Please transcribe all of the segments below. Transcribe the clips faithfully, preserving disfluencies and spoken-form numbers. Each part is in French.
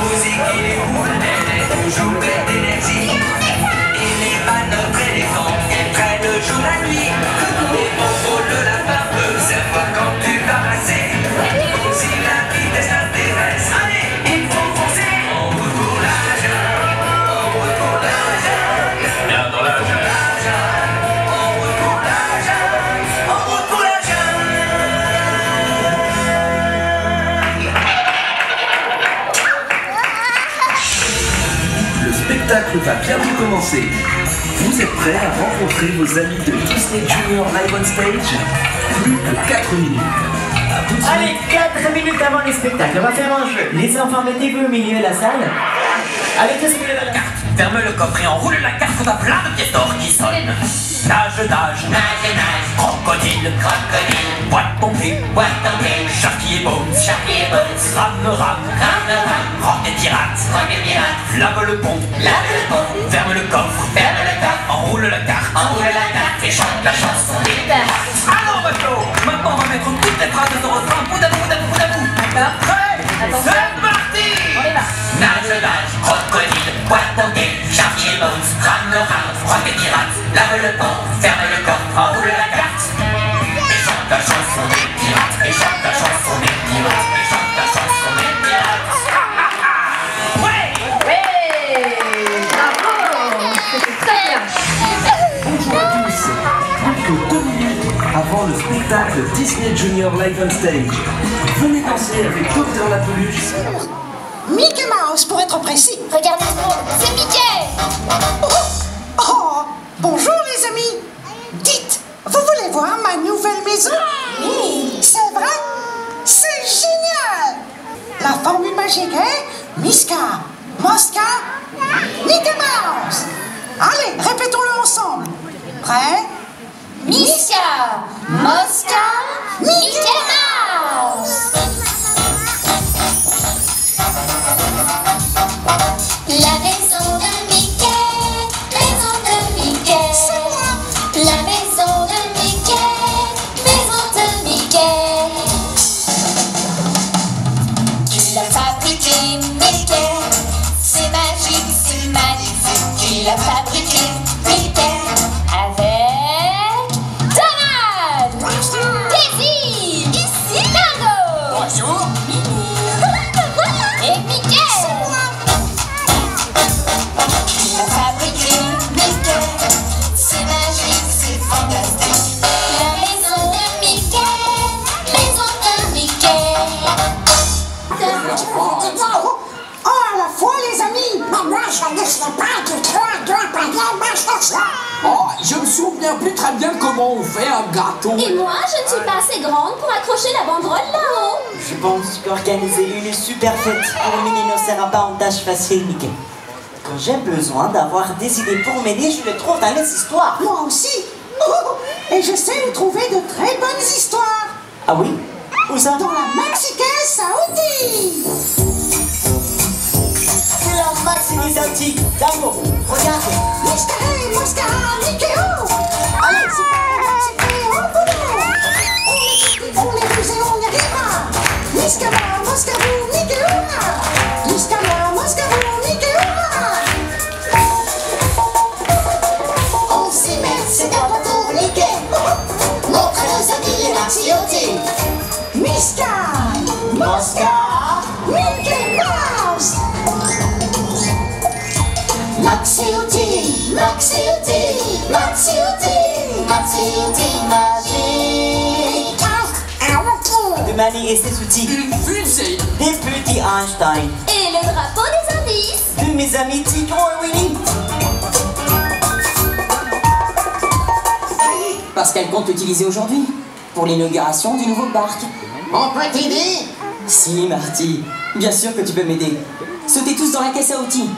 musique, il est fou, elle est toujours pleine d'énergie. Il n'est pas notre éléphant, elle traîne le jour la nuit. Et mon rôle de lapin peut servir quand tu vas passer. Comme si la vitesse t'intéresse, allez, il faut foncer. En route pour la jungle, en route pour la jungle. Viens dans la jungle. En route pour la jungle, en route pour la jungle. Le spectacle va bientôt commencer. Vous êtes prêts à rencontrer vos amis de Disney Junior Live on Stage? Plus que quatre minutes. À tout de suite. Allez, quatre minutes avant les spectacles, on va faire un jeu. Les enfants, mettez-vous au milieu de la salle. Allez, tous au milieu de la carte. Ferme le coffre et enroule la carte, on a plein de pièces d'or qui sonnent. Nage, nage, nage, nage, crocodile, crocodile, boîte pompier, boîte pompier, Sharky et Bones, Sharky et Bones, rame, rame, rame, rame, rock et pirate, rock et pirate, lave le pont, lave le pont, ferme le coffre, ferme le coffre, enroule la carte, enroule la carte et chante la chanson des pirates. Alors bateau, maintenant on va mettre toutes les phrases de ce refrain, bout à bout, bout à bout, bout à bout. Prêt? C'est parti! Nage, nage, crocodile, boîte pompier, Sharky et Bones, rame, rame, rock et pirate, lave le pont, ferme le coffre, enroule la carte. Et chante la chanson des pirates, et chante la chanson des pirates, et chante la chanson des pirates. Ouais! Ouais! Bravo! C'était très bien! Bonjour à tous. Plus que deux minutes avant le spectacle Disney Junior Live on Stage. Venez danser avec Docteur La Peluche. Mickey Mouse, pour être précis. Regardez ce monde, c'est Mickey! Oh, oh, bonjour les amis. Dites, vous voulez voir ma nouvelle maison? Oui. C'est vrai? C'est génial! La formule magique est Miska, Moska, Mickey Mouse. Allez, répétons-le ensemble. Prêt? Miska, Moska, Mickey Mouse! La maison de Mickey, maison de Mickey. La maison de Mickey, maison de Mickey. Tu l'as fabriqué, Mickey. C'est magique, c'est magnifique. Tu l'as fabriqué, Mickey. Avec Donald, Daisy, ici Dingo. Bonjour. Et Mickey. Tu l'as fabriqué, Mickey. C'est magique, c'est fantastique. La maison de Mickey, maison de Mickey. Oh, à la fois les amis. Mais moi, je ne sais pas que toi dois payer ma station. Oh, je me souviens plus très bien comment on fait un gâteau. Et moi, je ne suis pas assez grande pour accrocher la banderole là-haut. Je pense qu'organiser une super fête pour Minnie ne sera pas en tâche facile, Mickey. Quand j'ai besoin d'avoir des idées pour m'aider, je les trouve dans les histoires. Moi aussi. Oh, et je sais où trouver de très bonnes histoires. Ah oui? Où ça? Dans la Mexicaine à outils. La maximisation d'amour. Regarde. Mister Hey, Mosca, Mickey-O. Allez, c'est pas c'est au boulot. On les pousse et on y arrivera. Miskama, Moscavou, Mickey-O. Miskama, Moscavou, Mickey-O. On s'y met, c'est un peu pour Mickey. Montre à nos amis les Maxi-O-T. Miska, Mosca, Mickey Mouse. Maxi-O-T, Maxi-O-T, Maxi-O-T, Maxi-O-T magique. De Manny et ses outils. Une fusée. Des petits Einstein. Et le drapeau des indices. De mes amis Tigron et Winnie. Parce qu'elle compte l'utiliser aujourd'hui. Pour l'inauguration du nouveau parc. On peut t'aider? Si, Marty. Bien sûr que tu peux m'aider. Sautez tous dans la caisse à outils.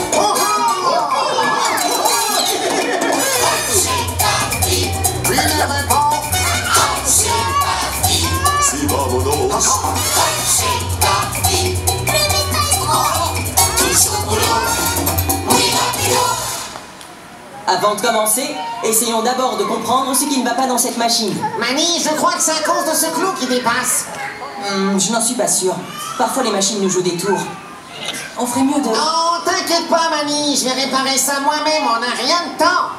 Oui, il répond. Si vamonos. Avant de commencer, essayons d'abord de comprendre ce qui ne va pas dans cette machine. Manny, je crois que c'est à cause de ce clou qui dépasse. Hmm, je n'en suis pas sûr. Parfois les machines nous jouent des tours. On ferait mieux de... Non, t'inquiète pas, Mani, je vais réparer ça moi-même, on n'a rien de temps.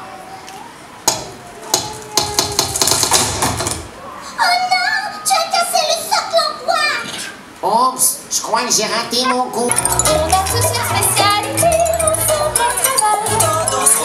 Oh non, tu as cassé le socle en bois. Oups, je crois que j'ai raté mon coup. On a tous une spécialité, on fait notre travail.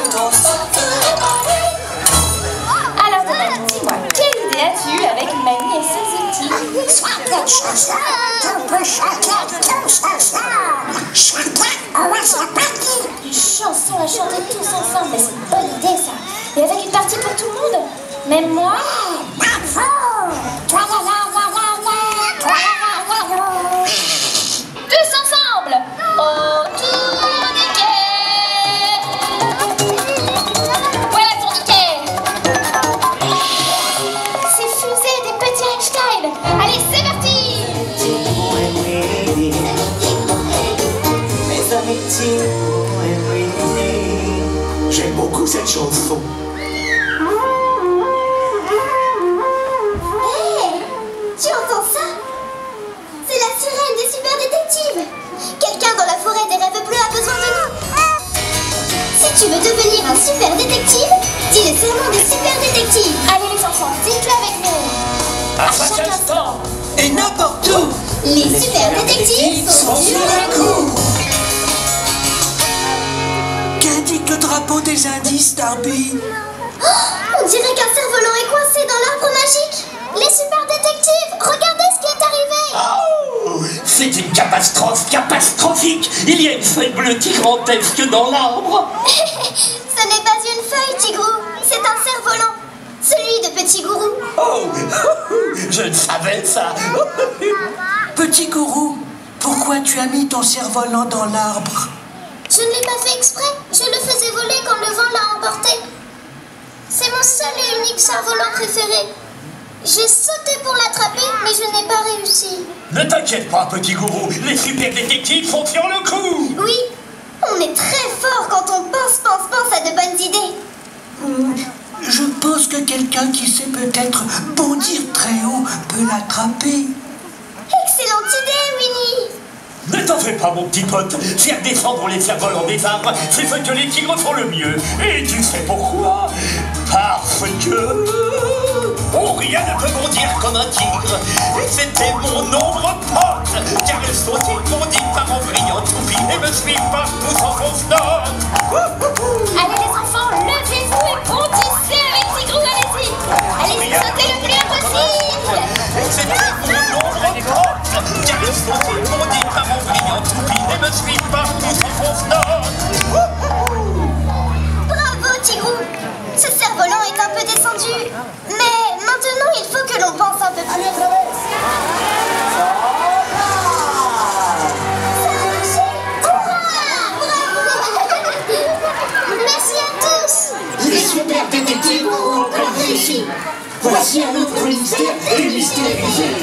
Alors, Donald, dis-moi, quelle idée as-tu avec Mani et ses outils? Sois quelque chose là, on peut chanter tous ensemble. Chacun, on va se partir. Une chanson à chanter tous ensemble, mais c'est une bonne idée ça. Et avec une partie pour tout le monde. Même moi. Bravo. Toi la la la la la, toi la la la la. Tous ensemble. Autour du quai. Voilà ton ticket. C'est fusée des petits Einstein. Allez, c'est parti. Mes amitiés, J'aime beaucoup cette chanson. Hé, tu entends ça? C'est la sirène des super détectives. Quelqu'un dans la forêt des rêves bleus a besoin de nous. Si tu veux devenir un super détective, dis le serment des super détectives. Allez les enfants, dites-le avec nous. À chaque instant. Et n'importe où. Les super détectives sont sur le coup. Qu'indique le drapeau des indices, Darby? Oh, on dirait qu'un cerf-volant est coincé dans l'arbre magique. Les super détectives, regardez ce qui est arrivé. Oh, c'est une catastrophe catastrophique. Il y a une feuille bleue gigantesque dans l'arbre. Ce n'est pas une feuille, Tigrou. C'est un cerf-volant. Celui de Petit Gourou. Oh, je ne savais ça. Petit gourou, pourquoi tu as mis ton cerf-volant dans l'arbre? Je ne l'ai pas fait exprès. Je le faisais voler quand le vent l'a emporté. C'est mon seul et unique cerf-volant préféré. J'ai sauté pour l'attraper, mais je n'ai pas réussi. Ne t'inquiète pas, petit gourou. Les super détectives sont sur le coup. Oui, on est très fort quand on pense, pense, pense à de bonnes idées. Je pense que quelqu'un qui sait peut-être bondir très haut peut l'attraper. Excellente idée, Winnie. Ne t'en fais pas, mon petit pote. Faire descendre les cerfs-volants des arbres, c'est ce que les tigres font le mieux. Et tu sais pourquoi? Parce que... Oh, rien ne peut bondir comme un tigre. Et c'était mon ombre pote, car elles sont bondies par en brillant toupie et me suivent partout sans fausse note. Allez les enfants, levez-vous et bondissez avec Tigrou, allez-y. Allez, sautez le plus loin possible. Et c'était mon ombre pote, car elles sont bondies par en brillant toupie et me suivent partout sans fausse note. Bravo, Tigrou. Ce cerf-volant est un peu descendu. Mais maintenant, il faut que l'on pense un peu plus. allez, traverse. Ça a marché. Hurrah! Bravo. Merci à tous. Les super détectives ont encore réussi. Voici un autre mystère démystérisé.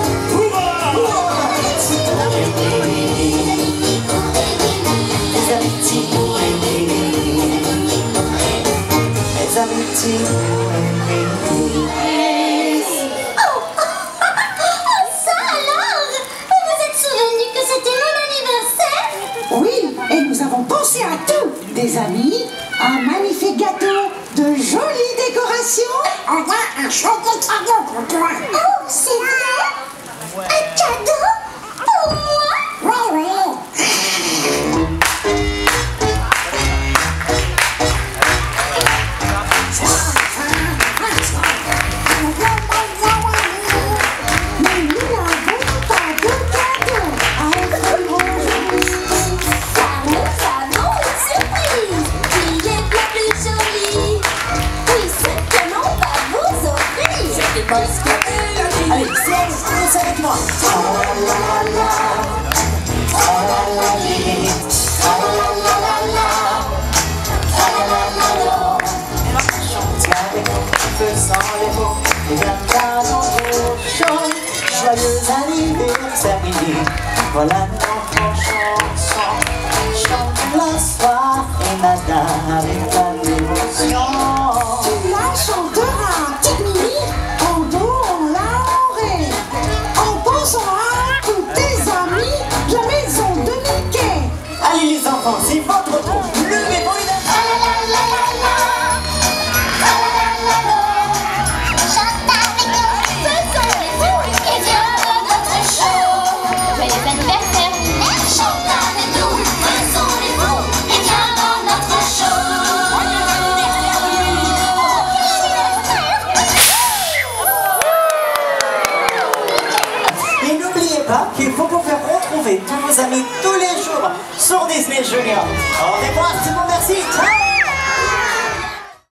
Mes amitiés, mes amitiés. Oh, ça alors? Vous vous êtes souvenu que c'était mon anniversaire? Oui, et nous avons pensé à tout. Des amis, un magnifique gâteau, de jolies décorations. On a un chouette cadeau pour toi. Oh, c'est vrai? Un cadeau? Pour moi? Oui, oui. Mais nous n'avons pas de cadeau à offrir aujourd'hui. Car nous avons une surprise qui est bien plus jolie. Oui, ce que l'on va vous offrir. Allez, silence, tous avec moi. Chantez avec nous, faisant les mots, et bien dans vos chants. Joyeux anniversaire, Winnie. Voilà notre chanson. Chante la soirée, madame, avec la dévotion. Tu la chanteras, petite Mimi, en do, en la, en ré. En pensant à tous tes amis, la maison de Mickey. Les enfants, c'est votre tour. Levez-vous les dames. Chante avec nous. Faisons les fous et viens à notre show. Joyeux anniversaire. Chante avec nous. Faisons les fous et viens à notre show. Et n'oubliez pas qu'il faut vous faire retrouver tous vos amis tous les jours sur Disney Junior. Au revoir, c'est bon, merci. Ciao.